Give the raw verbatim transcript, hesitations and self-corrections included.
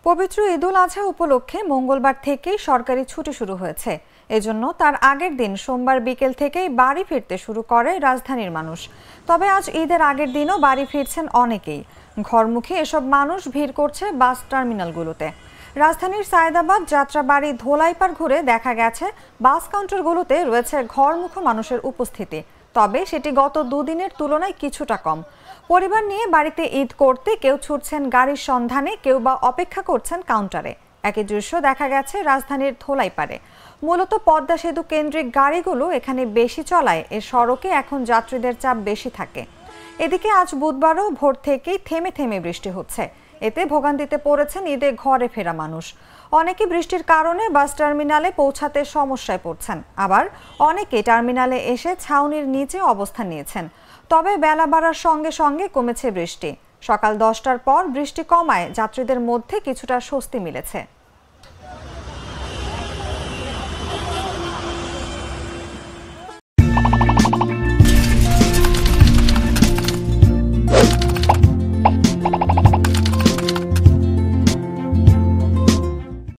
পবিত্র ঈদুল আজহা উপলক্ষে মঙ্গলবার থেকেই সরকারি ছুটি শুরু হয়েছে। এজন্য তার আগের দিন সোমবার বিকেল থেকেই বাড়ি ফিরতে শুরু করে রাজধানীর মানুষ। তবে আজ ঈদের আগের দিনও বাড়ি ফিরছেন অনেকেই। ঘরমুখী এসব মানুষ ভিড় করছে বাস টার্মিনালগুলোতে। রাজধানীর সায়েদাবাদ, যাত্রাবাড়ি, ধোলাইপাড় ঘুরে দেখা গেছে বাস কাউন্টারগুলোতে রয়েছে ঘরমুখী মানুষের উপস্থিতি। তবে সেটি গত দুদিনের তুলনায় কিছুটা কম। পরিবার নিয়ে বাড়িতে ঈদ করতে কেউ ছুটছেন গাড়ির সন্ধানে, কেউ বা অপেক্ষা করছেন কাউন্টারে। একই দৃশ্য দেখা গেছে রাজধানীর ধোলাইপাড়ে। মূলত পদ্মা সেতু কেন্দ্রিক গাড়িগুলো এখানে বেশি চলায় এ সড়কে এখন যাত্রীদের চাপ বেশি থাকে। এদিকে আজ বুধবারও ভোর থেকেই থেমে থেমে বৃষ্টি হচ্ছে। এতে ভোগান্তিতে পড়েছেন ঈদে ঘরে ফেরা মানুষ। অনেকে বৃষ্টির কারণে বাস টার্মিনালে পৌঁছাতে সমস্যায় পড়ছেন, আবার অনেকে টার্মিনালে এসে ছাউনির নিচে অবস্থান নিয়েছেন। তবে বেলা বাড়ার সঙ্গে সঙ্গে কমেছে বৃষ্টি। সকাল দশটার পর বৃষ্টি কমায় যাত্রীদের মধ্যে কিছুটা স্বস্তি মিলেছে।